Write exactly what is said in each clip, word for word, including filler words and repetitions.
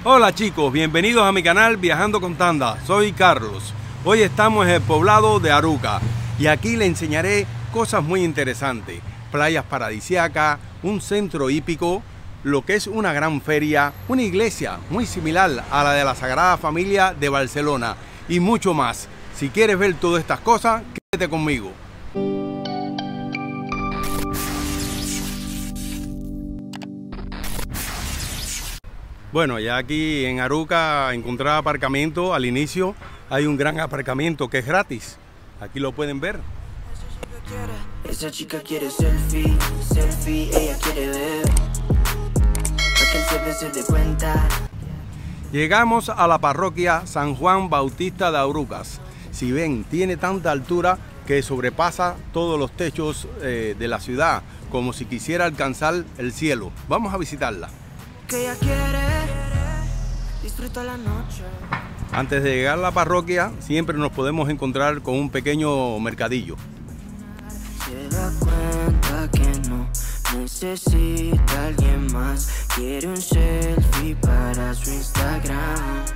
Hola chicos, bienvenidos a mi canal Viajando con Tanda. Soy Carlos. Hoy estamos en el poblado de Aruca y aquí le enseñaré cosas muy interesantes. Playas paradisíacas, un centro hípico, lo que es una gran feria, una iglesia muy similar a la de la Sagrada Familia de Barcelona y mucho más. Si quieres ver todas estas cosas, quédate conmigo. Bueno, ya aquí en Aruca encontrar aparcamiento. Al inicio hay un gran aparcamiento que es gratis. Aquí lo pueden ver. Esa chica quiere selfie, selfie, ella quiere ver. Para que el C P se dé cuenta. Llegamos a la parroquia San Juan Bautista de Arucas. Si ven, tiene tanta altura que sobrepasa todos los techos eh, de la ciudad, como si quisiera alcanzar el cielo. Vamos a visitarla. Que ella quiere, disfruta la noche. Antes de llegar a la parroquia, siempre nos podemos encontrar con un pequeño mercadillo. Se da cuenta que no necesita a alguien más. Quiere un selfie para su Instagram.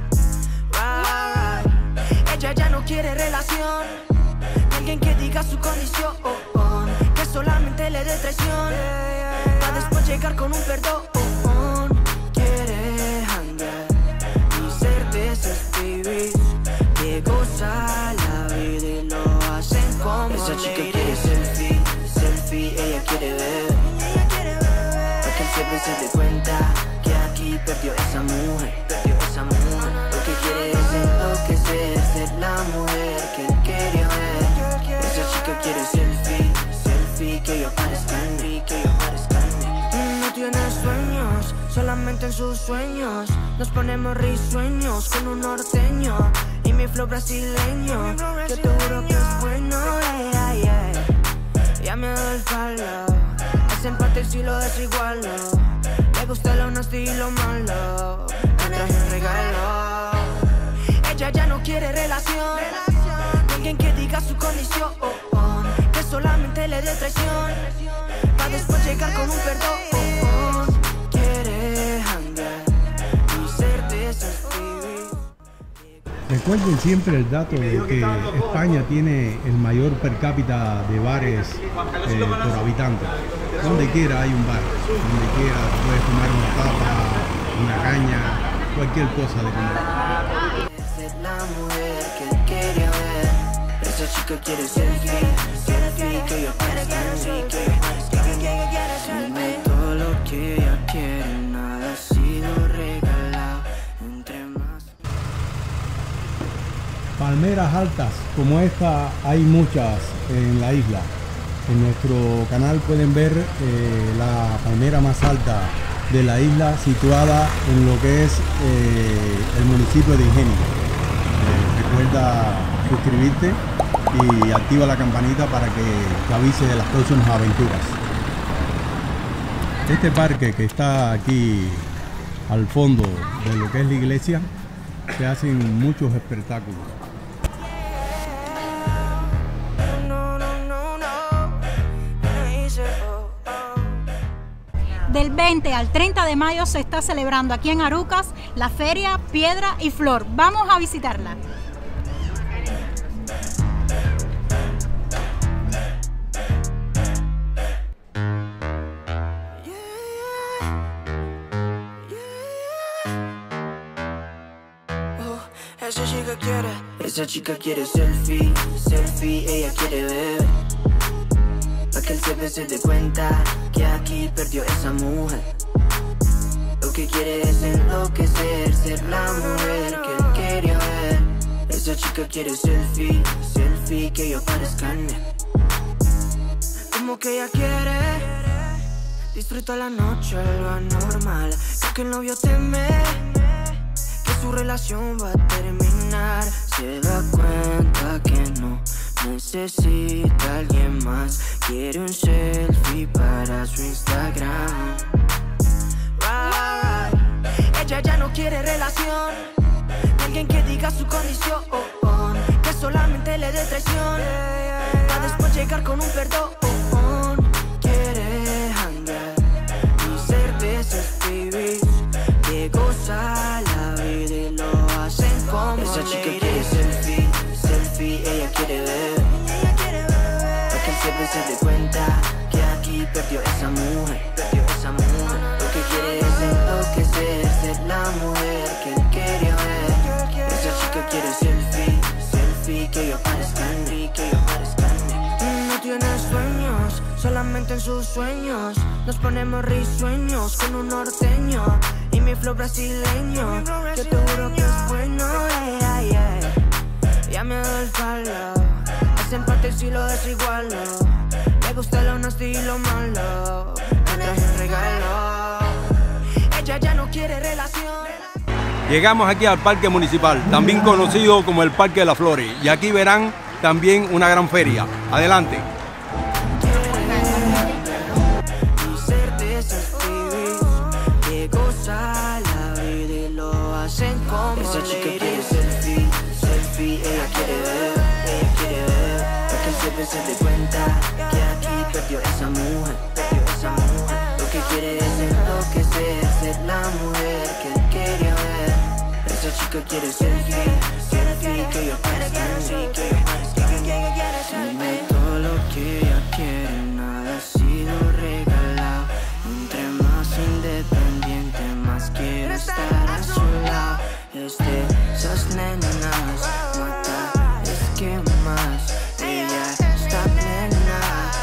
Right, right. Ella ya no quiere relación. Alguien que diga su condición, que solamente le dé traición, para después llegar con un perdón. Quiere hangar y ser de esos babies que goza la vida y lo hacen como esa chica quiere selfie, selfie, ella quiere ver. Para que el C P se dé cuenta que aquí perdió esa mujer, perdió esa mujer. Lo que quiere es enloquecer, ser la mujer que él quería ver. Esa chica quiere selfie, selfie, que yo parezca en mí, que yo parezca en mí. No tiene sueños, solamente en sus sueños nos ponemos risueños con un norteño y mi flow brasileño. Yo te juro que es bueno, yeah, yeah. Ya me doy el palo, ese empate si lo desigualo. Le gusta lo honesto y lo malo, me traje un regalo. Ella ya no quiere relación, alguien que diga su condición, que solamente le dé traición, para después llegar con un perdón. Recuerden siempre el dato de que España tiene el mayor per cápita de bares eh, por habitante. Donde quiera hay un bar, donde quiera puedes tomar una tapa, una caña, cualquier cosa de comer. Es la mujer que él quería ver. Esa chica quiere selfie, selfie, que yo parezca en mí, que yo parezca en mí. Dime todo lo que ella quiere, nada ha sido regalado. Entre más Palmeras altas como esta hay muchas en la isla. En nuestro canal pueden ver eh, la palmera más alta de la isla, situada en lo que es eh, el municipio de Ingenio. Eh, recuerda suscribirte y activa la campanita para que te avise de las próximas aventuras. Este parque que está aquí al fondo de lo que es la iglesia, se hacen muchos espectáculos. Del veinte al treinta de mayo se está celebrando aquí en Arucas la feria Piedra y Flor. Vamos a visitarla. Esa chica quiere, esa chica quiere selfie, selfie, ella quiere ver. Pa' que el C P se dé cuenta que aquí perdió esa mujer. Lo que quiere es enloquecer, ser la mujer que él quería ver. Esa chica quiere selfie, selfie, que yo parezca en mí. Como que ella quiere, disfruta la noche, lo anormal. Creo que el novio teme que su relación va a terminar. Se da cuenta que no necesita a alguien más. Quiere un selfie para su Instagram. Right, right. Ella ya no quiere relación, alguien que diga su condición, que solamente le dé traición, para después llegar con un perdón. Quiere hangar y ser de esos babies que gozan goza la vida y lo hacen como esa chica quiere selfie, selfie, ella quiere ver, ella quiere ver. Para que él siempre se dé cuenta que aquí perdió esa mujer, perdió esa mujer. Lo que quiere es enloquecer, ser la mujer que él quería ver. Esa chica quiere selfie, selfie, que yo parezca en mí, que yo parezca en mí. No tiene sueños, solamente en sus sueños nos ponemos risueños con un norteño y mi flow brasileño. Yo te juro que es bueno, yeah, yeah. Ya me doy el palo, es empate si lo desigualo. Le gusta lo nasty y lo malo, me traje un regalo. Ella ya no quiere relación. Llegamos aquí al Parque Municipal, también conocido como el Parque de las Flores, y aquí verán también una gran feria. Adelante. Esa chica quiere selfie, selfie, ella quiere ver, ella quiere ver. Para que él siempre se dé cuenta que aquí perdió esa mujer, perdió esa mujer. Lo que quiere es enloquecer, ser la mujer que él quería ver. Esa chica quiere selfie, selfie, que yo parezca en mí, que yo parezca en mí. Dime todo lo que ella quiere, nada ha sido regalado. Entre más independiente, más quiero estar a su lado. Desde esas nenas mata, es que más ella está plena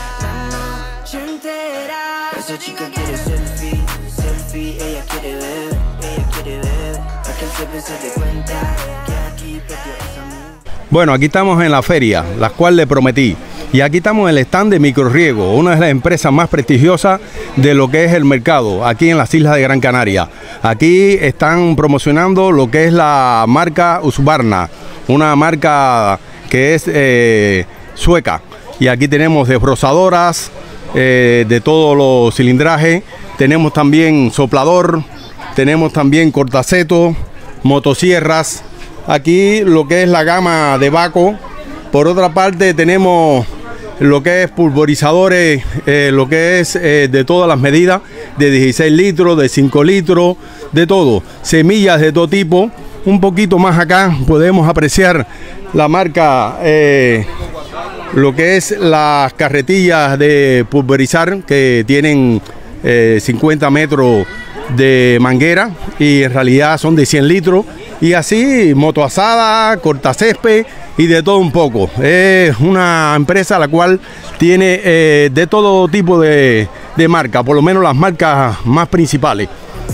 la noche entera. Esa chica quiere selfie, selfie, ella quiere ver, ella quiere ver. Para que él siempre se dé cuenta que aquí perdió esa mujer. Bueno, aquí estamos en la feria, la cual le prometí. Y aquí estamos en el stand de Microriego, una de las empresas más prestigiosas de lo que es el mercado, aquí en las Islas de Gran Canaria. Aquí están promocionando lo que es la marca Husqvarna, una marca que es eh, sueca. Y aquí tenemos desbrozadoras eh, de todos los cilindrajes, tenemos también soplador, tenemos también cortaceto, motosierras. Aquí lo que es la gama de Baco. Por otra parte tenemos lo que es pulverizadores, eh, lo que es eh, de todas las medidas, de dieciséis litros, de cinco litros, de todo. Semillas de todo tipo. Un poquito más acá podemos apreciar la marca, eh, lo que es las carretillas de pulverizar, que tienen eh, cincuenta metros de manguera y en realidad son de cien litros. Y así, motoasada, cortacésped y de todo un poco. Es una empresa la cual tiene eh, de todo tipo de, de marcas, por lo menos las marcas más principales.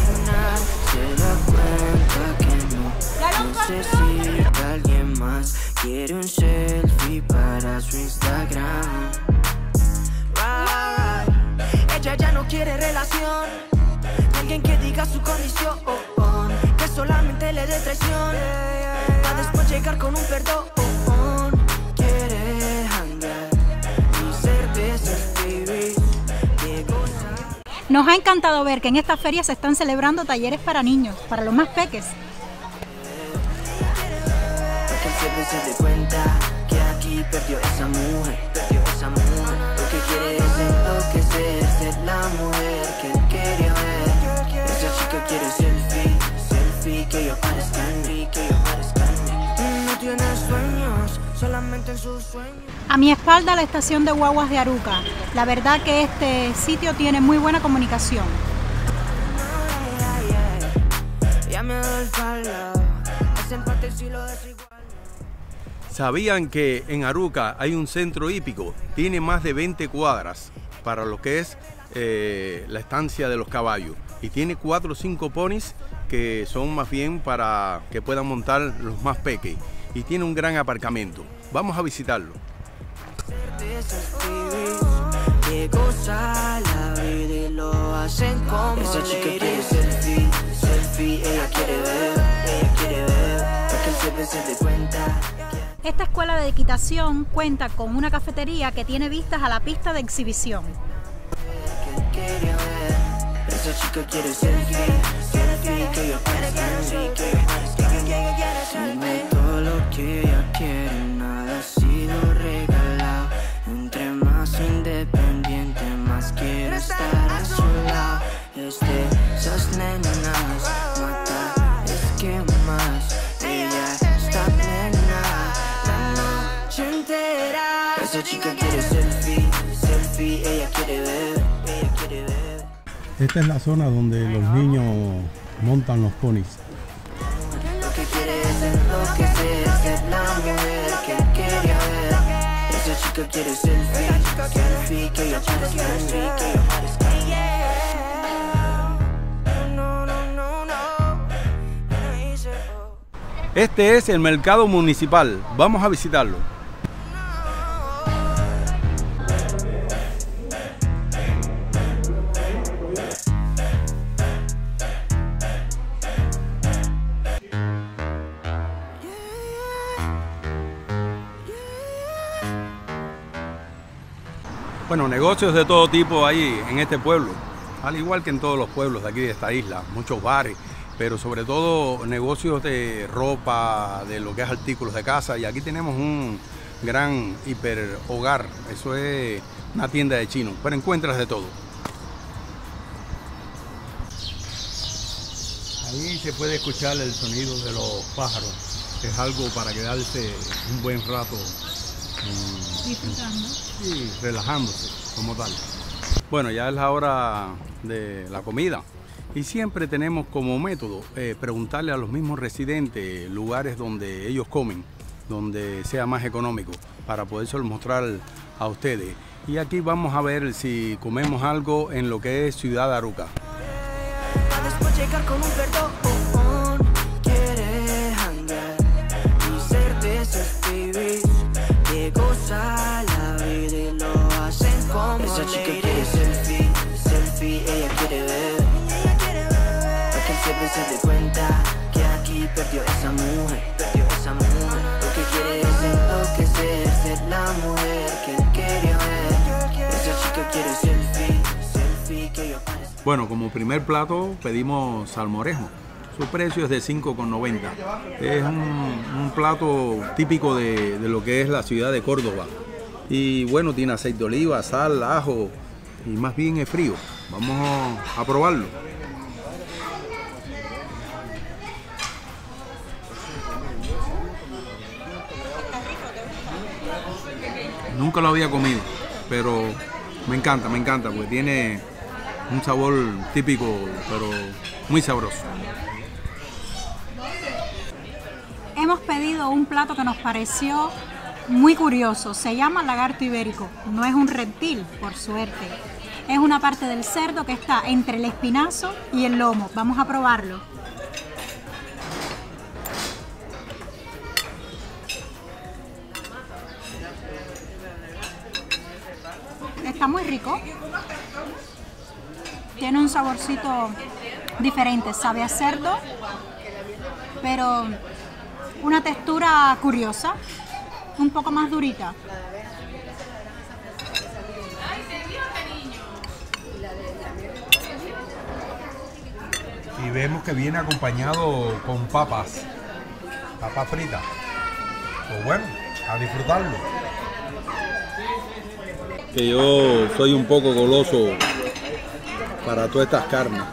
Se da cuenta que no necesita alguien más. Quiere un selfie para su Instagram. Right. Ella ya no quiere relación, alguien que diga su condición, que solamente le dé traición, para después llegar con un perdón. Quiere hangar y ser de esos babies que gozan. Nos ha encantado ver que en esta feria se están celebrando talleres para niños, para los más peques. Para que él siempre se dé cuenta que aquí perdió esa mujer, perdió esa mujer. Lo que quiere es enloquecer, ser la mujer que él quería ver. Esa chica quiere selfie, selfie, que yo parezca en mí, que yo parezca en mí. No tiene sueños, solamente en sus sueños. A mi espalda la estación de guaguas de Aruca. La verdad que este sitio tiene muy buena comunicación. Ya me doy el palo, es empate si lo desigual. ¿Sabían que en Aruca hay un centro hípico? Tiene más de veinte cuadras para lo que es eh, la estancia de los caballos. Y tiene cuatro o cinco ponis que son más bien para que puedan montar los más pequeños. Y tiene un gran aparcamiento. Vamos a visitarlo. Que goza la vida y lo hacen como esa chica quiere selfie, selfie, ella quiere ver, ella quiere ver, para que él siempre se dé cuenta. Esta escuela de equitación cuenta con una cafetería que tiene vistas a la pista de exhibición. Que él quería ver, esa chica quiere selfie, selfie, que yo parezca en mí, que yo parezca en mí. Dime todo lo que ella quiere, nada ha sido regalado. Entre más independiente, más quiero estar a su lado. Desde esas nenas mata, Esa chica quiere selfie, selfie, ella quiere ver, ella quiere ver. Esta es la zona donde los niños montan los ponis. Lo que quiere es enloquecer, ser la mujer que él quería ver. Esa chica quiere selfie, selfie, que ella parezca en mí, que ella parezca en mí. Este es el mercado municipal. Vamos a visitarlo. Bueno, negocios de todo tipo hay en este pueblo, al igual que en todos los pueblos de aquí de esta isla, muchos bares, pero sobre todo negocios de ropa, de lo que es artículos de casa, y aquí tenemos un gran hiper hogar, eso es una tienda de chino, pero encuentras de todo. Ahí se puede escuchar el sonido de los pájaros, que es algo para quedarse un buen rato en, Disfrutando. y relajándose como tal. Bueno, ya es la hora de la comida y siempre tenemos como método eh, preguntarle a los mismos residentes lugares donde ellos comen, donde sea más económico, para podérselo mostrar a ustedes. Y aquí vamos a ver si comemos algo en lo que es Ciudad Aruca. Después llegar con un perdón, quiere hangar y ser de esos babies que goza la vida y lo hacen como esa chica quiere selfie, selfie, ella quiere ver, para que él siempre se dé cuenta que aquí perdió esa mujer, perdió esa mujer. Lo que quiere es enloquecer, ser la mujer que él quería ver. Esa chica quiere selfie, selfie, que yo parezca. Bueno, como primer plato pedimos salmorejo. Su precio es de cinco con noventa. Es un, un plato típico de, de lo que es la ciudad de Córdoba. Y bueno, tiene aceite de oliva, sal, ajo y más bien es frío. Vamos a probarlo. Nunca lo había comido, pero me encanta, me encanta, porque tiene un sabor típico, pero muy sabroso. Hemos pedido un plato que nos pareció muy curioso. Se llama lagarto ibérico. No es un reptil, por suerte. Es una parte del cerdo que está entre el espinazo y el lomo. Vamos a probarlo. Está muy rico. Tiene un saborcito diferente. Sabe a cerdo, pero una textura curiosa, un poco más durita. Y vemos que viene acompañado con papas, papas fritas. Pues bueno, a disfrutarlo. Que yo soy un poco goloso para todas estas carnes.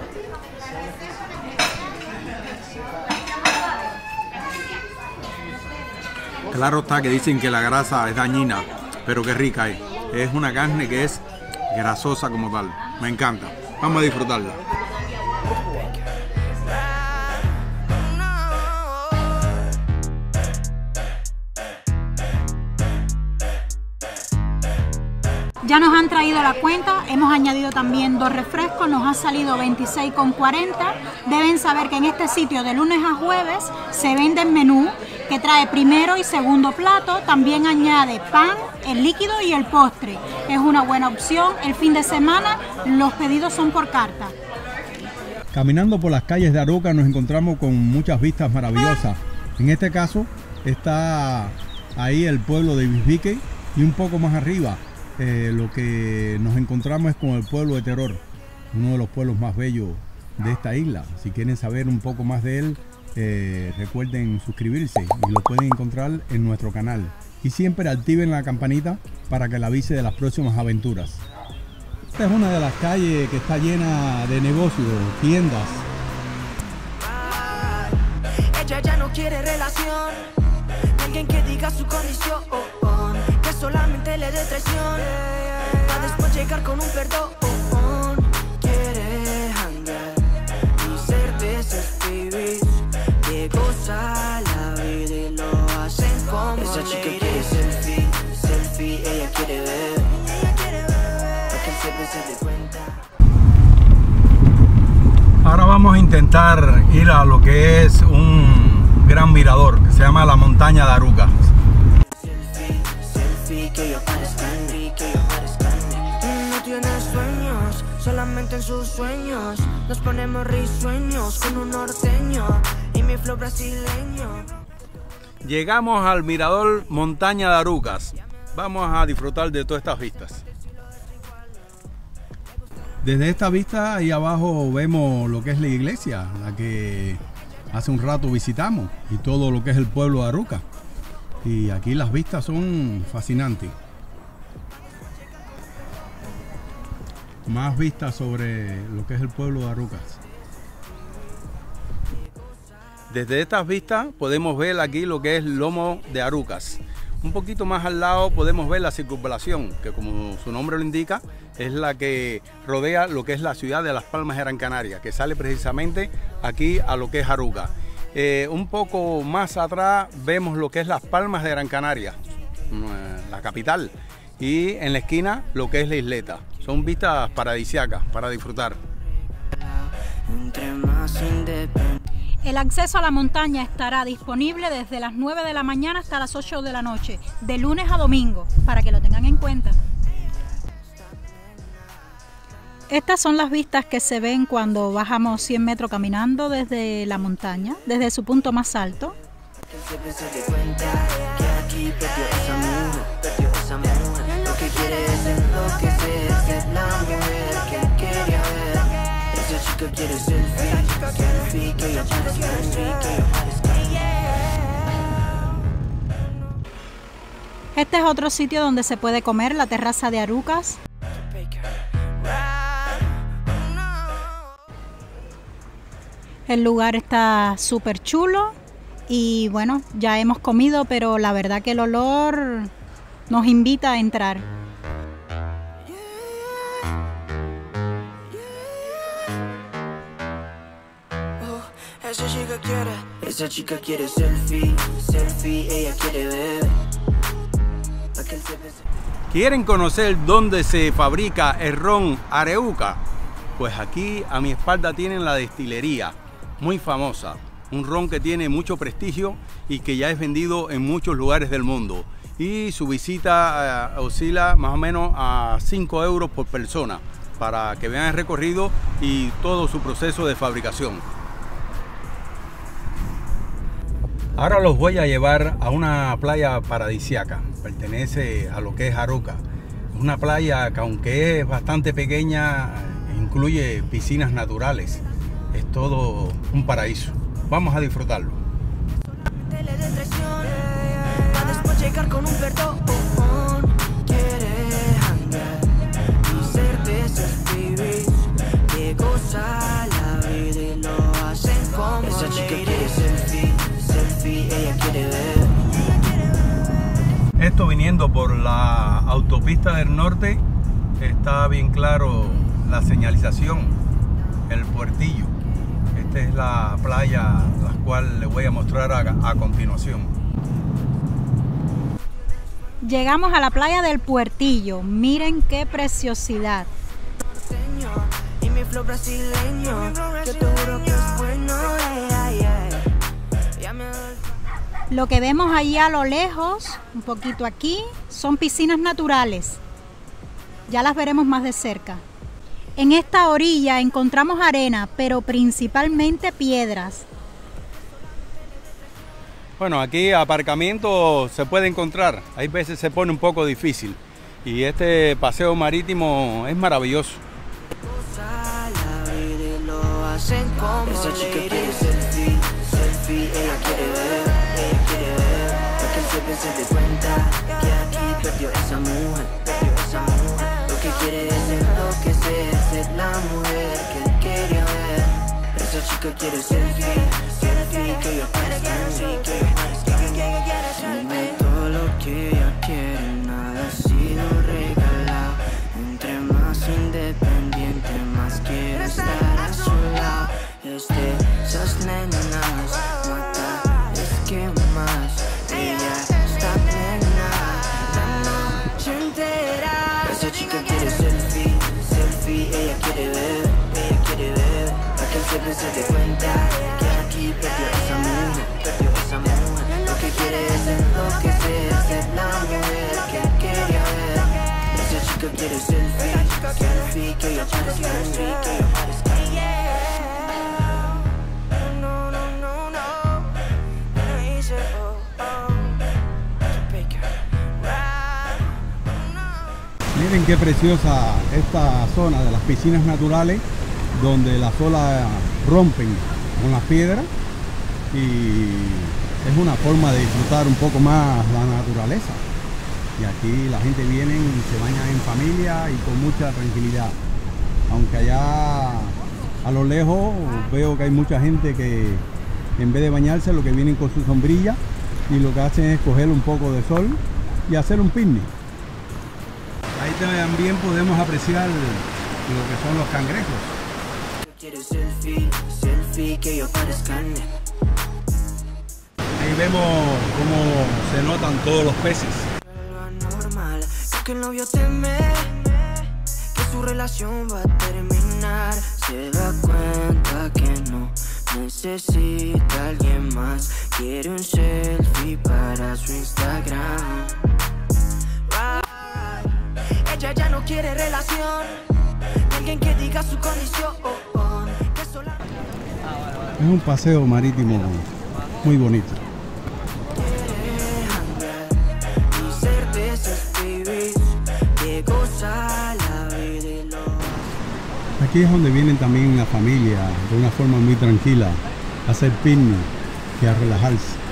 Claro está que dicen que la grasa es dañina, pero qué rica es. Es una carne que es grasosa como tal. Me encanta. Vamos a disfrutarla. Ya nos han traído la cuenta, hemos añadido también dos refrescos, nos ha salido veintiséis con cuarenta. Deben saber que en este sitio de lunes a jueves se vende el menú que trae primero y segundo plato, también añade pan, el líquido y el postre. Es una buena opción. El fin de semana los pedidos son por carta. Caminando por las calles de Aruca nos encontramos con muchas vistas maravillosas. En este caso está ahí el pueblo de Ibibique y un poco más arriba eh, lo que nos encontramos es con el pueblo de Teror, uno de los pueblos más bellos de esta isla. Si quieren saber un poco más de él, eh, recuerden suscribirse y lo pueden encontrar en nuestro canal. Y siempre activen la campanita para que le avise de las próximas aventuras. Esta es una de las calles que está llena de negocios, tiendas. Ella ya no quiere relación, alguien que diga su condición, que solamente le dé traición, para después llegar con un perdón. Quiere hangar y ser de esos babies que goza la vida y lo hacen como esa chica quiere selfie, selfie, ella quiere ver, para que el jefe se dé cuenta. Ahora vamos a intentar ir a lo que es un gran mirador que se llama la montaña de Arucas. Selfie, selfie, que yo parezca en mí, que yo parezca en mí. No tiene sueños, solamente en sus sueños nos ponemos risueños con un norteño y mi flow brasileño. Llegamos al mirador Montaña de Arucas. Vamos a disfrutar de todas estas vistas. Desde esta vista ahí abajo vemos lo que es la iglesia, la que hace un rato visitamos, y todo lo que es el pueblo de Arucas. Y aquí las vistas son fascinantes. Más vistas sobre lo que es el pueblo de Arucas. Desde estas vistas podemos ver aquí lo que es Lomo de Arucas. Un poquito más al lado podemos ver la circunvalación, que como su nombre lo indica, es la que rodea lo que es la ciudad de Las Palmas de Gran Canaria, que sale precisamente aquí a lo que es Arucas. Eh, un poco más atrás vemos lo que es Las Palmas de Gran Canaria, la capital, y en la esquina lo que es la isleta. Son vistas paradisíacas para disfrutar. Entre más independiente. El acceso a la montaña estará disponible desde las nueve de la mañana hasta las ocho de la noche, de lunes a domingo, para que lo tengan en cuenta. Estas son las vistas que se ven cuando bajamos cien metros caminando desde la montaña, desde su punto más alto. Que se dé cuenta que aquí perdió esa mujer, perdió esa mujer. Lo que quiere es enloquecer, es la mujer que él quería ver. Esa chica quiere selfie, selfie, que yo parezca en mí, que yo parezca en mí. Este es otro sitio donde se puede comer, la terraza de Arucas. El lugar está súper chulo y bueno, ya hemos comido, pero la verdad que el olor nos invita a entrar. Esa chica quiere, esa chica quiere selfie, selfie, ella quiere ver. ¿Quieren conocer dónde se fabrica el ron Areuca? Pues aquí a mi espalda tienen la destilería, muy famosa. Un ron que tiene mucho prestigio y que ya es vendido en muchos lugares del mundo. Y su visita uh, oscila más o menos a cinco euros por persona para que vean el recorrido y todo su proceso de fabricación. Ahora los voy a llevar a una playa paradisíaca, pertenece a lo que es Arucas. Una playa que aunque es bastante pequeña, incluye piscinas naturales. Es todo un paraíso. Vamos a disfrutarlo. Después llegar con un perdón. Quiere hangar y ser de esos babies que goza la vida y lo hacen como esa chica quiere selfie, selfie, ella quiere ver. Esto viniendo por la autopista del norte, está bien claro la señalización, el puertillo. Esta es la playa, la cual les voy a mostrar a, a continuación. Llegamos a la playa del Puertillo. Miren qué preciosidad. Y mi flow brasileño, yo te juro que es bueno. Lo que vemos allí a lo lejos, un poquito aquí, son piscinas naturales. Ya las veremos más de cerca. En esta orilla encontramos arena, pero principalmente piedras. Bueno, aquí aparcamiento se puede encontrar, hay veces se pone un poco difícil y este paseo marítimo es maravilloso. Esa chica quiere selfie, selfie, ella quiere ver, ella quiere ver, para que el jefe se dé cuenta que aquí perdió esa mujer, perdió esa mujer. Lo que quiere es enloquecer, ser la mujer que él quería ver. Esa chica quiere selfie, selfie, que yo parezca en mí, que yo parezca en mí. Dime todo lo que ella quiere, nada nenas mata, es que más ella está plena la noche entera. Esa chica quiere selfie, selfie, ella quiere ver, ella quiere ver, para que siempre se dé cuenta que aquí perdió esa mujer, perdió esa mujer. Lo que quiere es enloquecer, ser la mujer que él quería ver. Esa chica quiere selfie, selfie, que ella parezca, selfie, que ella parezca. No, no, no, no, no hice, oh, oh, Jamaica, no. Miren qué preciosa esta zona de las piscinas naturales, donde las olas rompen con las piedras y es una forma de disfrutar un poco más la naturaleza. Y aquí la gente viene y se baña en familia y con mucha tranquilidad. Aunque allá a lo lejos veo que hay mucha gente que en vez de bañarse lo que vienen con su sombrilla y lo que hacen es coger un poco de sol y hacer un picnic. Ahí también podemos apreciar lo que son los cangrejos. Quiere selfie, selfie, que yo parezca. Ahí vemos cómo se notan todos los peces. Normal, que el novio teme que su relación va a terminar. Se da cuenta que no necesita a alguien más. Quiere un selfie para su Instagram. Ella ya no quiere relación, alguien que diga su condición. Que sola... Es un paseo marítimo muy bonito. Aquí es donde vienen también la familia de una forma muy tranquila a hacer picnic y a relajarse.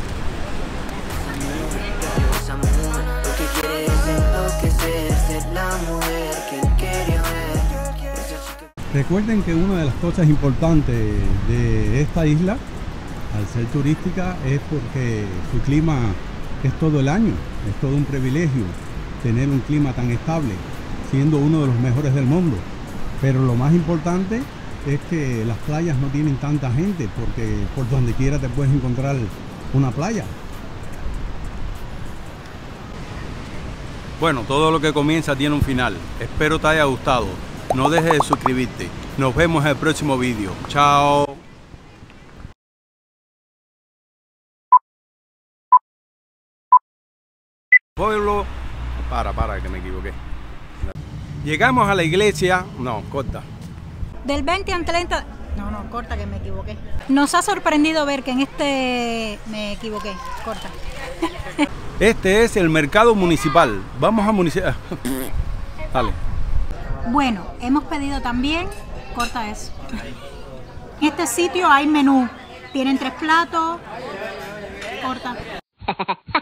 Recuerden que una de las cosas importantes de esta isla, al ser turística, es porque su clima es todo el año. Es todo un privilegio tener un clima tan estable, siendo uno de los mejores del mundo. Pero lo más importante es que las playas no tienen tanta gente, porque por donde quiera te puedes encontrar una playa. Bueno, todo lo que comienza tiene un final. Espero te haya gustado. No dejes de suscribirte. Nos vemos en el próximo vídeo. Chao. Pueblo... Para, para, que me equivoqué. Llegamos a la iglesia... No, corta. Del veinte al treinta... No, no, corta, que me equivoqué. Nos ha sorprendido ver que en este... Me equivoqué, corta. Este es el mercado municipal. Vamos a municipal. Dale. Bueno, hemos pedido también... Corta eso. En este sitio hay menú. Tienen tres platos. Corta.